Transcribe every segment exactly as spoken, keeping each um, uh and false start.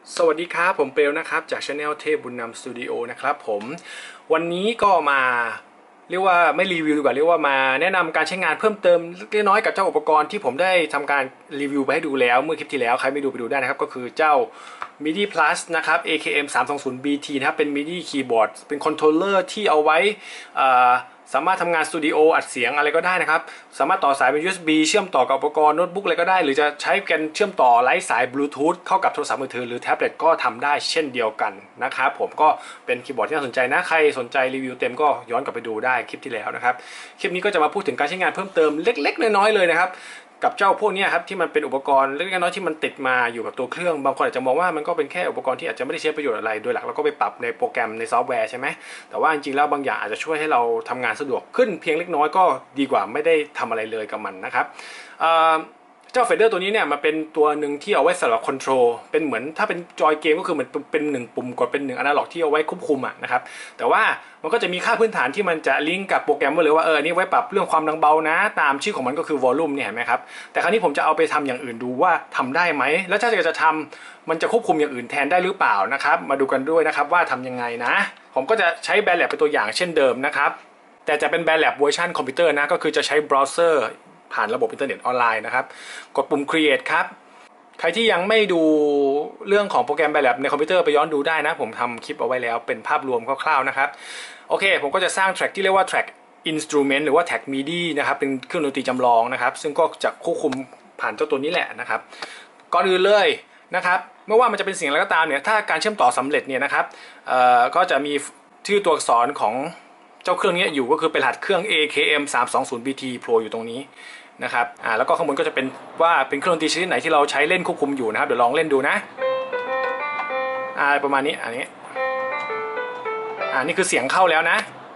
สวัสดีครับผมเปลนะครับจาก Channel เทพบุญนำสตูดิโอนะครับผมวันนี้ก็มาเรียกว่าไม่รีวิวดีกว่าเรียกว่ามาแนะนำการใช้งานเพิ่มเติมเล็กน้อยกับเจ้าอุปกรณ์ที่ผมได้ทำการรีวิวไปให้ดูแล้วเมื่อคลิปที่แล้วใครไม่ดูไปดูได้นะครับก็คือเจ้า มิดิ Plus นะครับ เอ เค เอ็ม สามสองศูนย์ บี ที นะครับเป็น มิดิ คีย์บอร์ดเป็นคอนโทรลเลอร์ที่เอาไว้สามารถทำงานสตูดิโออัดเสียงอะไรก็ได้นะครับสามารถต่อสายเป็น ยู เอส บี เชื่อมต่อกับอุปกรณ์โน้ตบุ๊กอะไรก็ได้หรือจะใช้กันเชื่อมต่อไร้สายบลูทูธเข้ากับโทรศัพท์มือถือหรือแท็บเล็ตก็ทำได้เช่นเดียวกันนะครับผมก็เป็นคีย์บอร์ดที่น่าสนใจนะใครสนใจรีวิวเต็มก็ย้อนกลับไปดูได้คลิปที่แล้วนะครับคลิปนี้ก็จะมาพูดถึงการใช้งานเพิ่มเติมเล็กๆน้อยๆเลยนะครับกับเจ้าพวกนี้ครับที่มันเป็นอุปกรณ์เล็กน้อยที่มันติดมาอยู่กับตัวเครื่องบางคนอาจจะมองว่ามันก็เป็นแค่อุปกรณ์ที่อาจจะไม่ได้ใช้ประโยชน์อะไรโดยหลักเราก็ไปปรับในโปรแกรมในซอฟต์แวร์ใช่ไหมแต่ว่าจริงๆแล้วบางอย่างอาจจะช่วยให้เราทำงานสะดวกขึ้นเพียงเล็กน้อยก็ดีกว่าไม่ได้ทำอะไรเลยกับมันนะครับเจ้าเฟเดอร์ตัวนี้เนี่ยมันเป็นตัวหนึ่งที่เอาไว้สำหรับคอนโทรลเป็นเหมือนถ้าเป็นจอยเกมก็คือเหมือนเป็นหนึ่งปุ่มกดเป็นหนึ่งอนาล็อกที่เอาไว้ควบคุมอ่ะนะครับแต่ว่ามันก็จะมีค่าพื้นฐานที่มันจะลิงก์กับโปรแกรมไว้เลยว่าเออนี่ไว้ปรับเรื่องความดังเบานะตามชื่อของมันก็คือวอลลุ่มเนี่ยเห็นไหมครับแต่คราวนี้ผมจะเอาไปทำอย่างอื่นดูว่าทำได้ไหมแล้วถ้าจะทำมันจะควบคุมอย่างอื่นแทนได้หรือเปล่านะครับมาดูกันด้วยนะครับว่าทำยังไงนะผมก็จะใช้แบนแลบเป็นตัวอย่างเช่นเดิมนะครับแต่จะเป็นแบนแลบเวอร์ชันคอมพิวเตอร์นะก็คือจะใช้เบราว์เซอร์ผ่านระบบอินเทอร์เน็ตออนไลน์นะครับกดปุ่ม create ครับใครที่ยังไม่ดูเรื่องของโปรแกรม BandLab ในคอมพิวเตอร์ไปย้อนดูได้นะผมทำคลิปเอาไว้แล้วเป็นภาพรวมคร่าวๆนะครับโอเคผมก็จะสร้าง track ที่เรียกว่า track instrument หรือว่า track มิดิ นะครับเป็นเครื่องดนตรีจำลองนะครับซึ่งก็จะควบคุมผ่านเจ้าตัวนี้แหละนะครับก่อนอื่นเลยนะครับไม่ว่ามันจะเป็นเสียงอะไรก็ตามเนี่ยถ้าการเชื่อมต่อสำเร็จเนี่ยนะครับก็จะมีชื่อตัวอักษรของเจ้าเครื่องนี้อยู่ก็คือเป็นรหัสเครื่อง เอ เค เอ็ม สามสองศูนย์ บี ที โผล่อยู่ตรงนี้นะครับอ่าแล้วก็ข้างบนก็จะเป็นว่าเป็นเครื่องดนตรีชนิดไหนที่เราใช้เล่นควบคุมอยู่นะครับเดี๋ยวลองเล่นดูนะอ่าประมาณนี้อันนี้อ่านี่คือเสียงเข้าแล้วนะ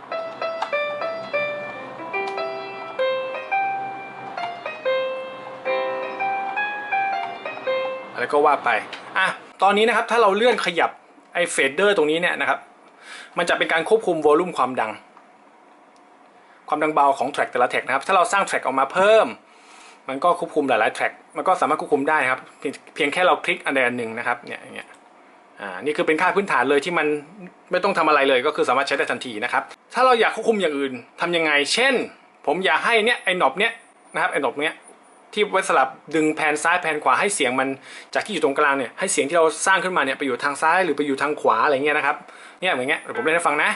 อะไรก็ว่าไปอ่ะตอนนี้นะครับถ้าเราเลื่อนขยับไอ้เฟดเดอร์ตรงนี้เนี่ยนะครับมันจะเป็นการควบคุมวอลลุ่มความดังความดังเบาของแทร็กแต่ละแทร็กนะครับถ้าเราสร้างแทร็กออกมาเพิ่มมันก็ควบคุมหลายๆแทร็กมันก็สามารถควบคุมได้ครับเพียงแค่เราคลิกอันใดอันหนึ่งนะครับเนี่ยอย่างเงี้ยอ่านี่คือเป็นค่าพื้นฐานเลยที่มันไม่ต้องทำอะไรเลยก็คือสามารถใช้ได้ทันทีนะครับถ้าเราอยากควบคุมอย่างอื่นทำยังไงเช่นผมอยากให้เนี่ยไอ้หนอบเนี้ยนะครับไอ้หนอบเนี้ยที่ไว้สลับดึงแผ่นซ้ายแผ่นขวาให้เสียงมันจากที่อยู่ตรงกลางเนี่ยให้เสียงที่เราสร้างขึ้นมาเนี่ยไปอยู่ทางซ้ายหรือไปอยู่ทางขวาอะไรเงี้ยนะครับเนี่ยอย่างเงี้ยเดี๋ยวผมเล่นให้ฟังนะ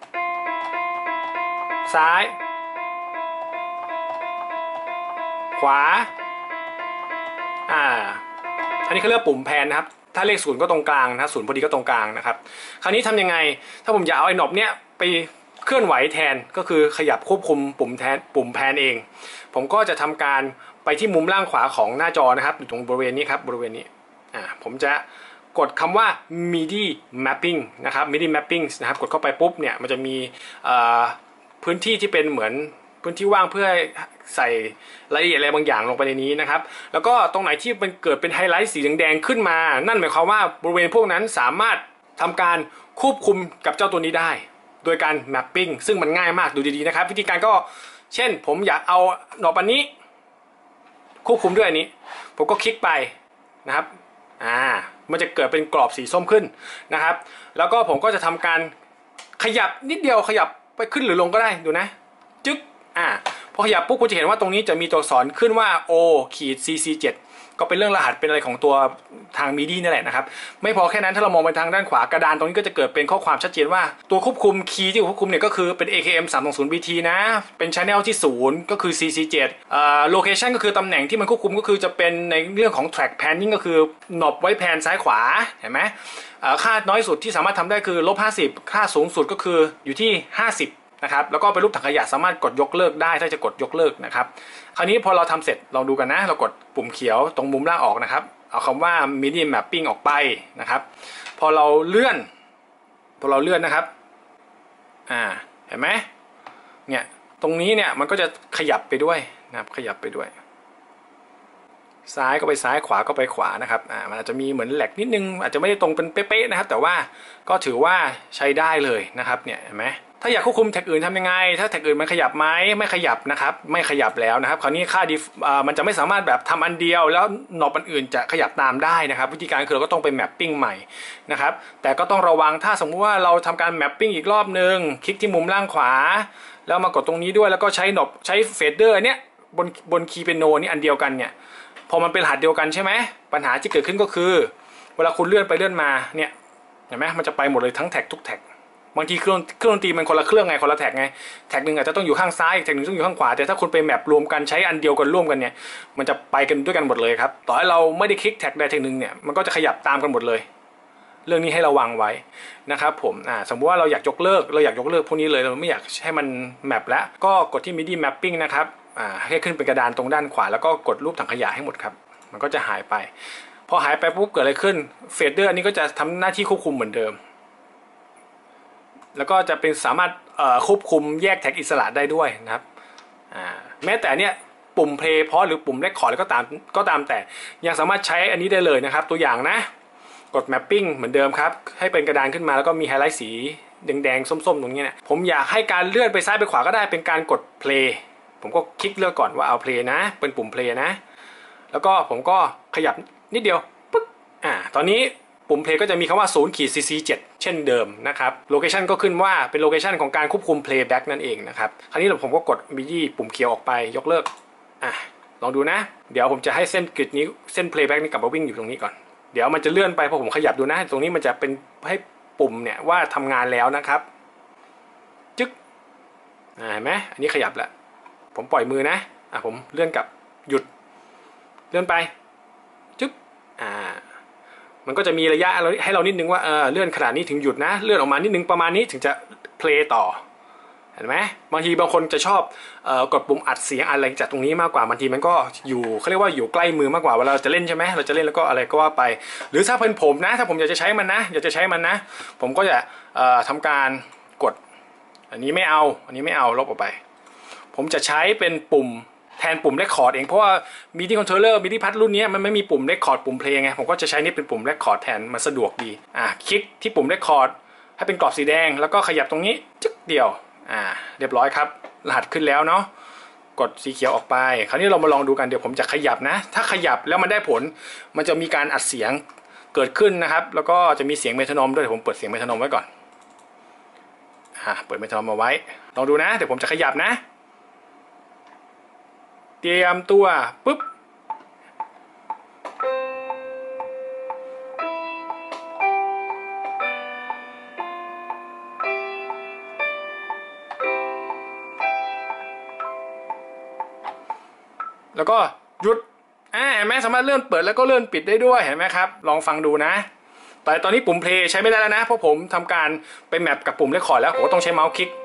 ซ้ายขวาอ่าอันนี้เขาเรียกปุ่มแพนนะครับถ้าเลขศูนย์ก็ตรงกลางนะศูนย์พอดีก็ตรงกลางนะครับคราวนี้ทำยังไงถ้าผมอยากเอาไอ้หนอบเนี้ยไปเคลื่อนไหวแทนก็คือขยับควบคุมปุ่มแทนปุ่มแพนเองผมก็จะทำการไปที่มุมล่างขวาของหน้าจอนะครับอยู่ตรงบริเวณนี้ครับบริเวณนี้อ่าผมจะกดคำว่า มิดิ mapping นะครับ มิดิ mapping นะครับกดเข้าไปปุ๊บเนี่ยมันจะมีพื้นที่ที่เป็นเหมือนพื้นที่ว่างเพื่อใส่รายละเอียดอะไรบางอย่างลงไปในนี้นะครับแล้วก็ตรงไหนที่มันเกิดเป็นไฮไลท์สีแดงๆขึ้นมานั่นหมายความว่าบริเวณพวกนั้นสามารถทำการควบคุมกับเจ้าตัวนี้ได้โดยการ mapping ซึ่งมันง่ายมากดูดีๆนะครับวิธีการก็เช่นผมอยากเอาหนอบอันนี้ควบคุมด้วยอันนี้ผมก็คลิกไปนะครับอ่ามันจะเกิดเป็นกรอบสีส้มขึ้นนะครับแล้วก็ผมก็จะทำการขยับนิดเดียวขยับไปขึ้นหรือลงก็ได้ดูนะจึ๊กอ่าพอขยับปุ๊บคุณจะเห็นว่าตรงนี้จะมีตัวอักษรขึ้นว่า โอ ซี ซี เจ็ด ก็เป็นเรื่องรหัสเป็นอะไรของตัวทางมิดินี่แหละนะครับไม่พอแค่นั้นถ้าเรามองไปทางด้านขวากระดานตรงนี้ก็จะเกิดเป็นข้อความชัดเจนว่าตัวควบคุมคีย์ที่ควบคุมเนี่ยก็คือเป็น เอ เค เอ็ม สามสองศูนย์ บี ที นะเป็น channel ที่ศูนย์ก็คือ ซี ซี เจ็ด อ่า location ก็คือตำแหน่งที่มันควบคุมก็คือจะเป็นในเรื่องของ track panning ก็คือหนบไว้แพนซ้ายขวาเห็นไหมค่าน้อยสุดที่สามารถทำได้คือลบห้าสิบค่าสูงสุดก็คืออยู่ที่ห้าสิบนะครับแล้วก็เป็นรูปถังขยะสามารถกดยกเลิกได้ถ้าจะกดยกเลิกนะครับคราวนี้พอเราทำเสร็จลองดูกันนะเรากดปุ่มเขียวตรงมุมล่างออกนะครับเอาคำว่า มิดิ mapping ออกไปนะครับพอเราเลื่อนพอเราเลื่อนนะครับอ่าเห็นไหมเนี่ยตรงนี้เนี่ยมันก็จะขยับไปด้วยนะครับขยับไปด้วยซ้ายก็ไปซ้ายขวาก็ไปขวานะครับอ่ามันอาจจะมีเหมือนแหลกนิดนึงอาจจะไม่ได้ตรงเป็นเป๊ะๆนะครับแต่ว่าก็ถือว่าใช้ได้เลยนะครับเนี่ยเห็นไหมถ้าอยากควบคุมแท็กอื่นทำยังไงถ้าแท็กอื่นมันขยับไหมไม่ขยับนะครับไม่ขยับแล้วนะครับคราวนี้ค่าดิฟมันจะไม่สามารถแบบทำอันเดียวแล้วหนอบอันอื่นจะขยับตามได้นะครับวิธีการคือเราก็ต้องไปแมปปิ้งใหม่นะครับแต่ก็ต้องระวังถ้าสมมุติว่าเราทำการแมปปิ้งอีกรอบนึงคลิกที่มุมล่างขวาแล้วมากดตรงนี้ด้วยแล้วก็ใช้หนอบใช้เฟดเดอร์เนี้ยบนบนคีย์เปียโนนี่อันเดียวกันเนี่ยพอมันเป็นรหัสเดียวกันใช่ไหมปัญหาที่เกิดขึ้นก็คือเวลาคุณเลื่อนไปเลื่อนมาเนี่ยเห็นไหมมันจะไปหมดเลยทั้งแท็กทุกแท็กบางทีเครื่องเครื่องดนตรีมันคนละเครื่องไงคนละแท็กไงแท็กหนึ่งอาจจะต้องอยู่ข้างซ้ายแท็กหนึ่งต้องอยู่ข้างขวาแต่ถ้าคุณไปแมปรวมกันใช้อันเดียวกันร่วมกันเนี่ยมันจะไปกันด้วยกันหมดเลยครับต่อให้เราไม่ได้คลิกแท็กใดแท็กหนึ่งเนี่ยมันก็จะขยับตามกันหมดเลยเรื่องนี้ให้ระวังไว้นะครับผมอ่าสมมติว่าเราอยากยกเลิกเราอยากยกเลิกพวกนี้เลยเราไม่อยากให้มันแมปแล้วก็กดที่ มิดิ Mapping นะครับอ่าให้ขึ้นเป็นกระดานตรงด้านขวาแล้วก็กดรูปถังขยะให้หมดครับมันก็จะหายไปพอหายไปปุ๊บเกิดอะไรขึ้นเฟดเดอร์อันนี้ก็จะทำหน้าที่ควบคุมเหมือนเดิมแล้วก็จะเป็นสามารถควบคุมแยกแท็กอิสระได้ด้วยนะครับแม้แต่เนี้ยปุ่ม play พอหรือปุ่ม record ก็ตามก็ตามแต่ยังสามารถใช้อันนี้ได้เลยนะครับตัวอย่างนะกด mapping เหมือนเดิมครับให้เป็นกระดานขึ้นมาแล้วก็มีไฮไลท์สีแดงๆส้มๆตรงนี้เนี่ยผมอยากให้การเลื่อนไปซ้ายไปขวาก็ได้เป็นการกด play ผมก็คลิกเลือกก่อนว่าเอา play นะเป็นปุ่ม play นะแล้วก็ผมก็ขยับนิดเดียวปึ๊บอ่าตอนนี้ปุ่ม play ก็จะมีคำว่า ศูนย์ ซี ซี เจ็ด เช่นเดิมนะครับโลเคชันก็ขึ้นว่าเป็นโลเคชันของการควบคุม playback นั่นเองนะครับคราวนี้ผมก็กด มิดิ ปุ่มเขียวออกไปยกเลิกอ่ะลองดูนะเดี๋ยวผมจะให้เส้นกริดนี้เส้น playback นี้กลับมาวิ่งอยู่ตรงนี้ก่อนเดี๋ยวมันจะเลื่อนไปพอผมขยับดูนะตรงนี้มันจะเป็นให้ปุ่มเนี่ยว่าทำงานแล้วนะครับจึ๊กอ่าเห็นไหมอันนี้ขยับแล้วผมปล่อยมือนะอ่ะผมเลื่อนกลับหยุดเลื่อนไปจึ๊กอ่ามันก็จะมีระยะให้เรานิดนึงว่าเออเลื่อนขนาดนี้ถึงหยุดนะเลื่อนออกมานิดนึงประมาณนี้ถึงจะเพลย์ต่อเห็นไหมบางทีบางคนจะชอบเอ่อกดปุ่มอัดเสียงอะไรจากตรงนี้มากกว่าบางทีมันก็อยู่เขาเรียกว่าอยู่ใกล้มือมากกว่าเวลาเราจะเล่นใช่ไหมเราจะเล่นแล้วก็อะไรก็ว่าไปหรือถ้าเป็นผมนะถ้าผมอยากจะใช้มันนะอยากจะใช้มันนะผมก็จะเอ่อทำการกดอันนี้ไม่เอาอันนี้ไม่เอาลบออกไปผมจะใช้เป็นปุ่มแทนปุ่ม record เองเพราะว่า มิดิ controller มิดิ พัดรุ่นนี้มันไม่มีปุ่ม record ปุ่ม play ไงผมก็จะใช้นี่เป็นปุ่ม record แทนมันสะดวกดีอ่ะคลิกที่ปุ่ม record ให้เป็นกรอบสีแดงแล้วก็ขยับตรงนี้จึ๊กเดียวอ่าเรียบร้อยครับรหัสขึ้นแล้วเนาะกดสีเขียวออกไปคราวนี้เรามาลองดูกันเดี๋ยวผมจะขยับนะถ้าขยับแล้วมันได้ผลมันจะมีการอัดเสียงเกิดขึ้นนะครับแล้วก็จะมีเสียงเมโทรโนมด้วยผมเปิดเสียงเมโทรโนมไว้ก่อนอ่าเปิดเมโทรโนมมาไว้ลองดูนะเดี๋ยวผมจะขยับนะเตรียมตัวปุ๊บแล้วก็หยุดอ่าเห็นไหมสามารถเลื่อนเปิดแล้วก็เลื่อนปิดได้ด้วยเห็นไหมครับลองฟังดูนะแต่ตอนนี้ปุ่ม play ใช้ไม่ได้แล้วนะเพราะผมทำการไปแมปกับปุ่ม record แล้วผมก็ต้องใช้เมาส์คลิก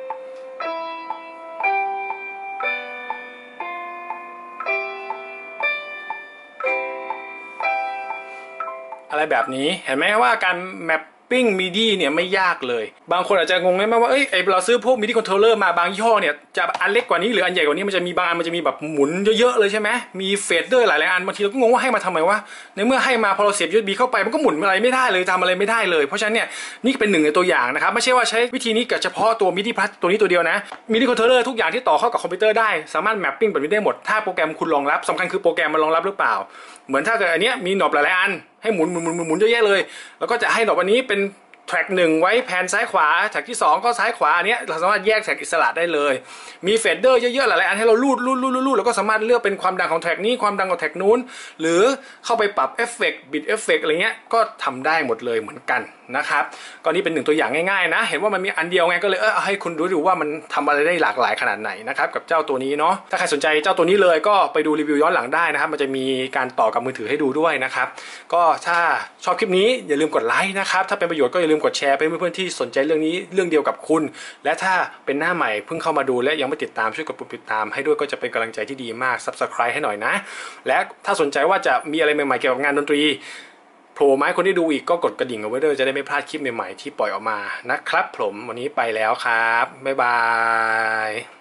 อะไรแบบนี้เห็นไหมว่าการแมปปิ้ง มิดิ เนี่ยไม่ยากเลยบางคนอาจจะงงไหมว่าเอ้ยเราซื้อพวก มิดิ controller มาบางยี่ห้อเนี่ยจะอันเล็กกว่านี้หรืออันใหญ่กว่านี้มันจะมีบางอันมันจะมีแบบหมุนเยอะๆเลยใช่ไหมมีเฟดเดอร์หลายๆอันบางทีเราก็งงว่าให้มาทำไมวะในเมื่อให้มาพอเราเสียบ ยู เอส บี เข้าไปมันก็หมุนอะไรไม่ได้เลยทำอะไรไม่ได้เลยเพราะฉะนั้นเนี่ยนี่เป็นหนึ่งในตัวอย่างนะครับไม่ใช่ว่าใช้วิธีนี้กับเฉพาะตัว มิดิ พัดตัวนี้ตัวเดียวนะ มิดิ controller ทุกอย่างที่ต่อเข้ากับคอมพิวเตอร์ได้สามารถแมปปิ้งแบบนี้ได้หมดถ้าโปรแกรมคุณรองรับสำคัญคือโปรแกรมมันรองรับหรือเปล่าเหมือนถ้าเกิดอันนี้มีหนอบหลายๆอันให้หมุนหมุนหมุนหมุนเยอะแยะเลยแล้วก็จะให้หนอบอันนี้เป็นแทร็กหนึ่งไว้แผนซ้ายขวาแทร็กที่สองก็ซ้ายขวาอันนี้เราสามารถแยกแทร็กอิสระได้เลยมีเฟดเดอร์เยอะๆหลายๆอันให้เราลูดลูดลูดลูดแล้วก็สามารถเลือกเป็นความดังของแทร็กนี้ความดังของแทร็กนู้นหรือเข้าไปปรับเอฟเฟกต์บิดเอฟเฟกต์อะไรเงี้ยก็ทำได้หมดเลยเหมือนกันนะครับก็นี่เป็นหนึ่งตัวอย่างง่ายๆนะเห็นว่ามันมีอันเดียวไงก็เลยเออให้คุณดูดูว่ามันทำอะไรได้หลากหลายขนาดไหนนะครับกับเจ้าตัวนี้เนาะถ้าใครสนใจเจ้าตัวนี้เลยก็ไปดูรีวิวย้อนหลังได้นะครับมันจะมีการต่อกับมือถือให้ดูด้วยนะครับก็ถ้าชอบคลิปนี้อย่าลืมกดไลค์นะครับถ้าเป็นประโยชน์ก็อย่าลืมกดแชร์ไปเพื่อนๆที่สนใจเรื่องนี้เรื่องเดียวกับคุณและถ้าเป็นหน้าใหม่เพิ่งเข้ามาดูและยังไม่ติดตามช่วยกดปุ่มติดตามให้ด้วยก็จะเป็นกำลังใจที่ดีมาก ซับสไครบ์ ให้หน่อยนะและถ้าสนใจว่าจะมีอะไรใหม่ๆเกี่ยวกับงานดนตรีโผล่มาให้คนที่ดูอีกก็กดกระดิ่งเอาไว้ด้วยจะได้ไม่พลาดคลิปใหม่ๆที่ปล่อยออกมานะครับผมวันนี้ไปแล้วครับบ๊ายบาย